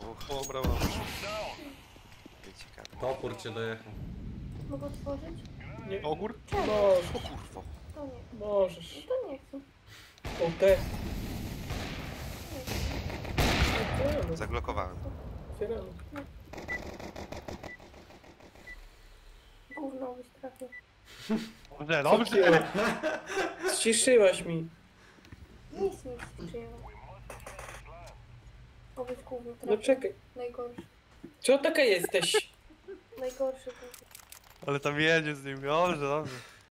O, brawo. Ciekawe. Topór cię dojechał. Mogę otworzyć? Nie. Ogór? Czemu? Możesz, O kurwa. To nie. możesz. No to nie chcę. O te. Nie chcę. Zablokowałem. Otwieramy. Gówno byś trafił. Dobrze, dobrze. Ściszyłaś mi. Nic nie przyjęło. Obyś gówno trafił. No czekaj. Najgorszy. Co taka jesteś? Najgorszy gówno. Ale tam jedzie z nim, dobrze, dobrze.